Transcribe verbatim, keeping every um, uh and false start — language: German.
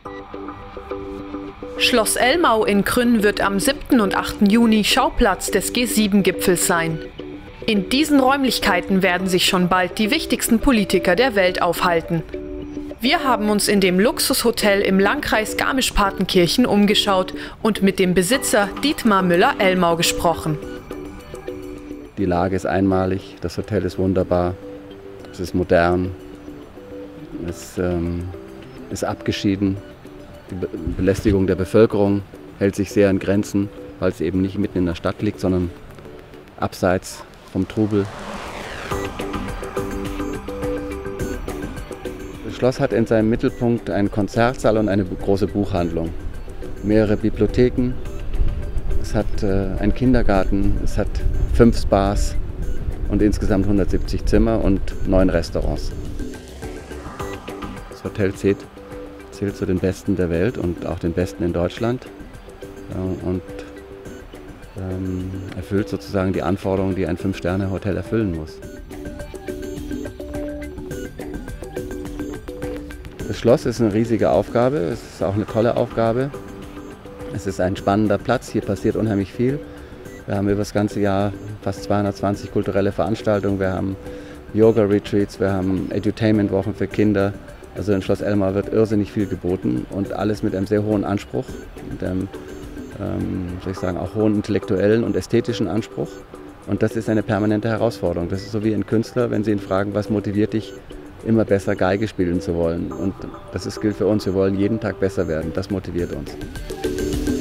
Schloss Elmau in Krünn wird am siebten und achten Juni Schauplatz des G sieben Gipfels sein. In diesen Räumlichkeiten werden sich schon bald die wichtigsten Politiker der Welt aufhalten. Wir haben uns in dem Luxushotel im Landkreis Garmisch-Partenkirchen umgeschaut und mit dem Besitzer Dietmar Müller-Elmau gesprochen. Die Lage ist einmalig, das Hotel ist wunderbar, es ist modern, es ähm, ist abgeschieden. Die Be Belästigung der Bevölkerung hält sich sehr in Grenzen, weil es eben nicht mitten in der Stadt liegt, sondern abseits vom Trubel. Das Schloss hat in seinem Mittelpunkt einen Konzertsaal und eine große Buchhandlung, mehrere Bibliotheken, es hat äh, einen Kindergarten, es hat fünf Spas und insgesamt hundertsiebzig Zimmer und neun Restaurants. Das Hotel zählt, zählt zu den Besten der Welt und auch den Besten in Deutschland äh, und ähm, erfüllt sozusagen die Anforderungen, die ein Fünf-Sterne-Hotel erfüllen muss. Das Schloss ist eine riesige Aufgabe, es ist auch eine tolle Aufgabe. Es ist ein spannender Platz, hier passiert unheimlich viel. Wir haben über das ganze Jahr fast zweihundertzwanzig kulturelle Veranstaltungen, wir haben Yoga-Retreats, wir haben Edutainment-Wochen für Kinder. Also in Schloss Elmau wird irrsinnig viel geboten und alles mit einem sehr hohen Anspruch, mit einem ähm, soll ich sagen, auch hohen intellektuellen und ästhetischen Anspruch. Und das ist eine permanente Herausforderung. Das ist so wie ein Künstler, wenn Sie ihn fragen, was motiviert dich, immer besser Geige spielen zu wollen. Und das ist, gilt für uns, wir wollen jeden Tag besser werden, das motiviert uns.